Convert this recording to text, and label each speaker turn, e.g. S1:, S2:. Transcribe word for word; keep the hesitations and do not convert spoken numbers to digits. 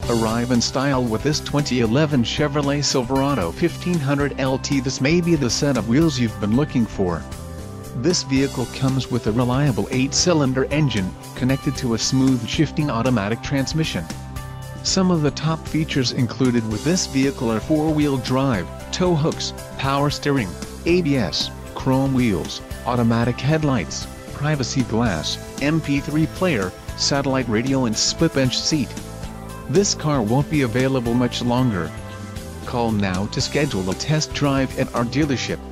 S1: Arrive in style with this twenty eleven Chevrolet Silverado fifteen hundred L T. This may be the set of wheels you've been looking for. This vehicle comes with a reliable eight-cylinder engine, connected to a smooth shifting automatic transmission. Some of the top features included with this vehicle are four-wheel drive, tow hooks, power steering, A B S, chrome wheels, automatic headlights, privacy glass, M P three player, satellite radio and split bench seat. This car won't be available much longer. Call now to schedule a test drive at our dealership.